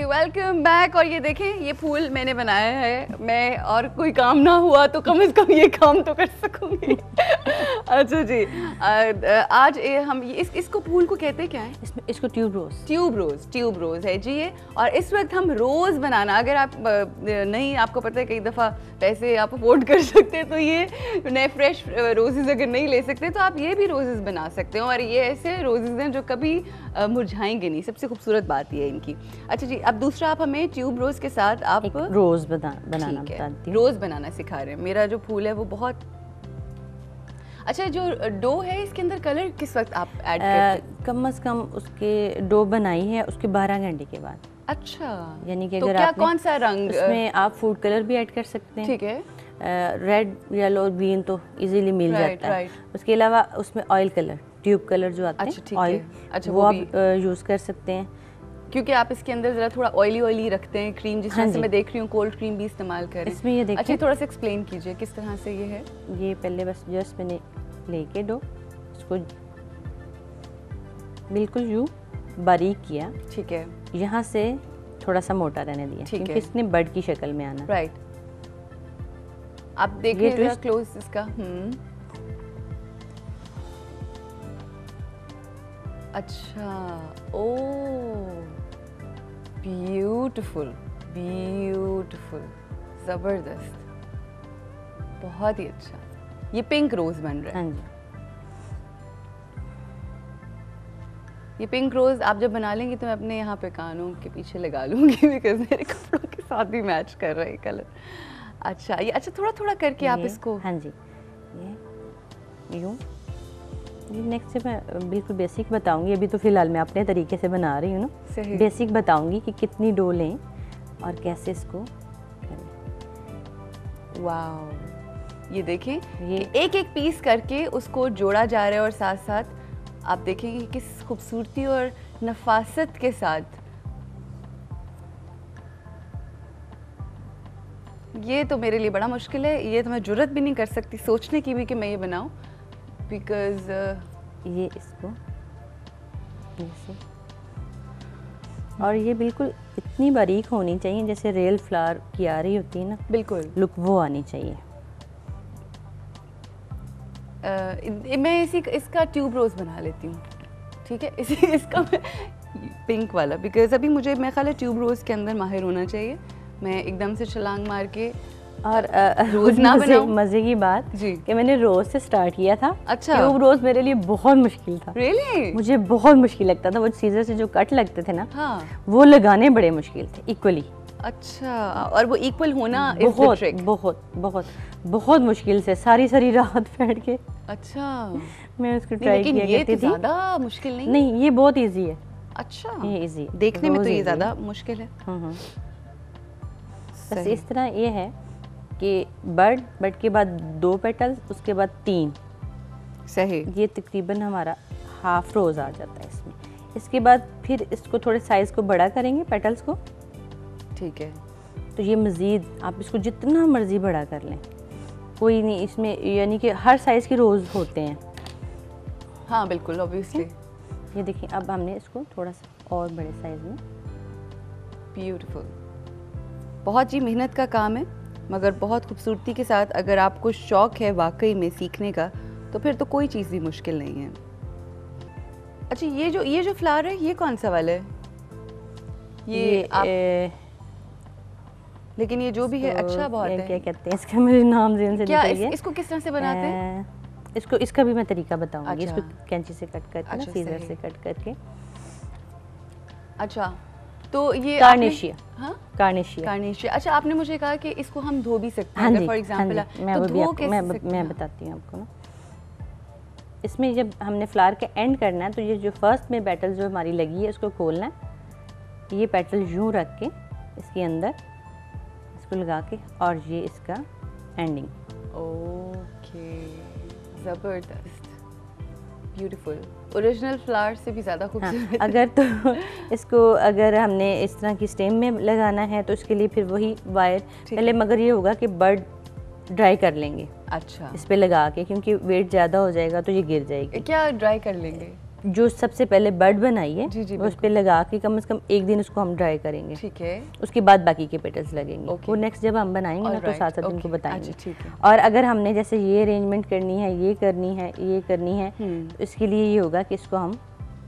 Welcome back. और ये देखें, ये फूल मैंने बनाया है, मैं और कोई काम ना हुआ तो कम से कम ये काम तो कर सकूंगी। अच्छा जी, आज हम इसको फूल को कहते हैं क्या है? इसको ट्यूब रोज है जी ये। और इस वक्त हम रोज बनाना, अगर आप नहीं, आपको पता है कई दफ़ा पैसे आप अफोर्ड कर सकते हैं तो ये नए फ्रेश रोजेज अगर नहीं ले सकते तो आप ये भी रोजेज बना सकते हैं। और ये ऐसे रोजेज हैं जो कभी मुरझाएंगे नहीं, सबसे खूबसूरत बात ये है इनकी। अच्छा जी, अब दूसरा आप हमें ट्यूब रोज के साथ आप रोज बनाना बताती हूँ। रोज बनाना सिखा रहे हैं। मेरा जो फूल है वो बहुत अच्छा। जो डो है इसके अंदर कलर किस वक्त आप ऐड करते हैं? कम से कम उसके डो बनाई है उसके 12 घंटे के बाद। अच्छा, यानी कि तो अगर क्या आपने कौन सा रंग उसमें आप फूड कलर भी ऐड कर सकते हैं। ठीक है, रेड येलो ग्रीन तो इजीली मिल जाता है। उसके अलावा उसमें ऑयल कलर, ट्यूब कलर जो आते हैं ऑयल, वो आप यूज़ कर सकते हैं। क्योंकि आप इसके अंदर जरा थोड़ा ऑयली रखते हैं क्रीम, जिस तरह से मैं देख रही हूँ कोल्ड क्रीम भी इस्तेमाल करें इसमें। ये देखिए, अच्छा थोड़ा सा एक्सप्लेन कीजिए किस तरह से ये है। ये पहले बस जस्ट मैंने लेके डो इसको बिल्कुल यूँ बारीक किया। ठीक है, यहाँ से थोड़ा सा मोटा रहने दिया क्योंकि इसने बर्ड की शक्ल में आना। राइट, आप देखिए जरा क्लोज इसका। अच्छा, ओ ब्यूटीफुल ब्यूटीफुल, जबरदस्त, बहुत ही अच्छा। ये पिंक रोज बन रहा है। हाँ जी, ये पिंक रोज आप जब बना लेंगी तो मैं अपने यहाँ पे कानों के पीछे लगा लूंगी, बिकॉज मेरे कपड़ों के साथ ही मैच कर रहा है कलर। अच्छा, ये अच्छा थोड़ा थोड़ा करके आप इसको। हाँ जी, ये यूँ। नेक्स्ट से मैं बिल्कुल बेसिक बताऊंगी। अभी तो फिलहाल मैं अपने तरीके से बना रही हूँ ना, बेसिक बताऊंगी कि कितनी डो लें और कैसे इसको करें। वाह, ये देखें, ये एक एक पीस करके उसको जोड़ा जा रहा है और साथ साथ आप देखेंगे किस खूबसूरती और नफासत के साथ। ये तो मेरे लिए बड़ा मुश्किल है, ये तो मैं जुर्रत भी नहीं कर सकती सोचने की भी कि मैं ये बनाऊं, बिकॉज ये इसको ऐसे, और ये बिल्कुल इतनी बारीक होनी चाहिए जैसे रियल फ्लावर की आ रही होती है ना, बिल्कुल लुक वो आनी चाहिए। मैं इसका ट्यूब रोज बना लेती हूँ, ठीक है। इसका मैं पिंक वाला, बिकॉज अभी मुझे मैं ख्याल है ट्यूब रोज के अंदर माहिर होना चाहिए। मैं एकदम से छलांग मार के और रोज ना बनाऊं। मजे की बात कि मैंने रोज से स्टार्ट किया था। अच्छा, ट्यूब रोज मेरे लिए बहुत मुश्किल था। Really? मुझे बहुत मुश्किल लगता था। वो सीजर से जो कट लगते थे ना, हाँ, वो लगाने बड़े मुश्किल थे इक्वली। अच्छा, और वो इक्वल होना बहुत बहुत बहुत बहुत मुश्किल से सारी रात बैठ के। अच्छा, मैं उसको ट्राई किया करती थी। ज्यादा मुश्किल नहीं, ये बहुत इजी है। अच्छा, ये इजी है, देखने में तो ये ज्यादा मुश्किल है। बस इस तरह ये है कि बर्ड के बाद 2 पेटल्स, उसके बाद 3। सही, ये तकरीबन हमारा हाफ रोज आ जाता है इसमें। इसके बाद फिर इसको थोड़े साइज को बड़ा करेंगे पेटल्स को। ठीक है, तो ये मज़ीद आप इसको जितना मर्जी बड़ा कर लें, कोई नहीं इसमें, यानी कि हर साइज़ के रोज़ होते हैं। हाँ बिल्कुल, ऑब्वियसली। ये देखिए, अब हमने इसको थोड़ा सा और बड़े साइज़ में। ब्यूटीफुल, बहुत ही मेहनत का काम है, मगर बहुत खूबसूरती के साथ। अगर आपको शौक़ है वाकई में सीखने का तो फिर तो कोई चीज़ भी मुश्किल नहीं है। अच्छा, ये जो फ्लावर है ये कौन सा वाला है? ये आप लेकिन ये जो भी है अच्छा बहुत है। क्या कहते हैं इसका, मेरे नाम ज़हन से निकल गया। इसको किस तरह से बनाते हैं? इसका भी मैं तरीका बताऊंगी। अच्छा, इसको कैंची से कट करके, अच्छा, सीजर से कट करके। अच्छा, तो ये कार्नेशिया। हाँ, कार्नेशिया। अच्छा, आपने मुझे कहा कि इसको हम धो भी सकते हैं। हाँ जी, फॉर एग्जांपल मैं बताती हूँ आपको ना। इसमें जब हमने फ्लावर के एंड करना है तो ये जो फर्स्ट में पेटल जो हमारी लगी है इसको खोलना है। ये पेटल यूँ रख के इसके अंदर इसको लगा के, और ये इसका एंडिंग। ओके, ज़बरदस्त, ब्यूटीफुल, ओरिजिनल फ्लावर से भी ज़्यादा खूबसूरत। हाँ, अगर तो इसको अगर हमने इस तरह की स्टेम में लगाना है तो इसके लिए फिर वही वायर पहले, मगर ये होगा कि बर्ड ड्राई कर लेंगे। अच्छा, इस पे लगा के, क्योंकि वेट ज़्यादा हो जाएगा तो ये गिर जाएगी। क्या ड्राई कर लेंगे? जो सबसे पहले बड बनाई है जी, जी, उस पे लगा के कम से कम एक दिन उसको हम ड्राई करेंगे। ठीक है। उसके बाद बाकी के पेटल्स लगेंगे। वो नेक्स्ट जब हम बनाएंगे ना तो साथ साथ इनको बताएंगे। अच्छा, ठीक है। और अगर हमने जैसे ये अरेंजमेंट करनी है, ये करनी है, ये करनी है, तो इसके लिए ये होगा कि इसको हम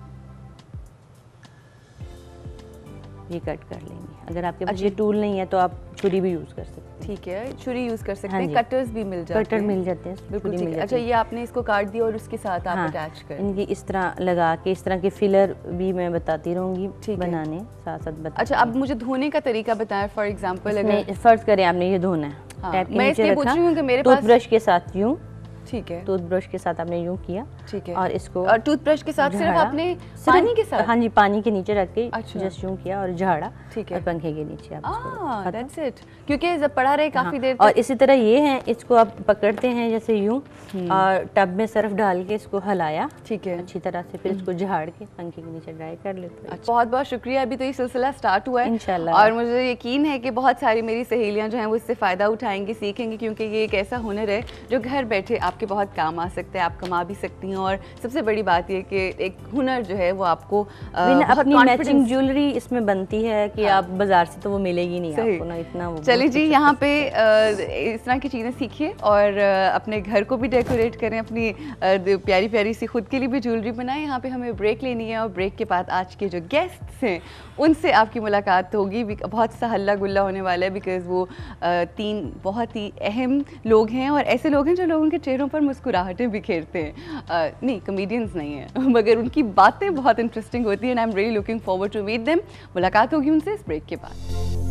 ये कट कर लेंगे। अगर आपके पास ये टूल नहीं है तो आप छुरी भी यूज कर सकते हैं। ठीक है, छुरी यूज कर सकते हाँ हैं, जी। कटर्स भी मिल जाते हैं। कटर मिल जाते हैं, बिल्कुल छुरी ठीक मिल है। जाती अच्छा, है। ये आपने इसको काट दिया और उसके साथ आप अटैच कर इनकी इस तरह लगा के, इस तरह के फिलर भी मैं बताती रहूंगी बनाने, साथ साथ बता। अच्छा, अब मुझे धोने का तरीका बताएं। फॉर एग्जांपल अगर फर्ज करें आपने ये धोना है, टैप के मैं नीचे इसलिए पूछ रही हूँ कि मेरे पास टूथब्रश के साथ यूं, ठीक है, टूथब्रश के साथ आपने यूं किया, ठीक है, और इसको और टूथब्रश के साथ सिर्फ आपने पानी के साथ? हाँ जी, पानी के नीचे रख के अच्छा। जस्ट यूं किया और झाड़ा, ठीक है, और पंखे के नीचे आप दैट्स इट। क्योंकि जब पड़ा रहे काफी देर तक। और इसी तरह ये है, इसको आप पकड़ते हैं जैसे यूं, और टब में सर्फ डाल के इसको हिलाया, ठीक है, अच्छी तरह से, फिर इसको झाड़ के पंखे के नीचे ड्राई कर लेते हैं। बहुत बहुत शुक्रिया। अभी तो ये सिलसिला स्टार्ट हुआ है इंशाल्लाह, और मुझे यकीन है कि बहुत सारी मेरी सहेलियां जो हैं वो इससे फ़ायदा उठाएंगी, सीखेंगी, क्योंकि ये एक ऐसा हुनर है जो घर बैठे आपके बहुत काम आ सकता है, आप कमा भी सकती हैं। और सबसे बड़ी बात ये कि एक हुनर जो है वो आपको अपनी मैचिंग ज्वेलरी इसमें बनती है कि आप बाजार से तो वो मिलेगी नहीं आपको ना इतना। वो चलिए जी, यहाँ पे इस तरह की चीज़ें सीखिए और अपने घर को भी डेकोरेट करें, अपनी प्यारी प्यारी सी खुद के लिए भी ज्वेलरी बनाएं। यहाँ पे हमें ब्रेक लेनी है और ब्रेक के बाद आज के जो गेस्ट्स हैं उनसे आपकी मुलाकात होगी। बहुत सा हल्ला गुल्ला होने वाला है, बिकॉज़ वो 3 बहुत ही अहम लोग हैं और ऐसे लोग हैं जो लोगों के चेहरों पर मुस्कुराहटें बिखेरते हैं। नहीं, कॉमेडियंस नहीं हैं मगर उनकी बातें बहुत इंटरेस्टिंग होती हैं and I am really looking forward to meet them. मुलाकात होगी उनसे इस ब्रेक के बाद।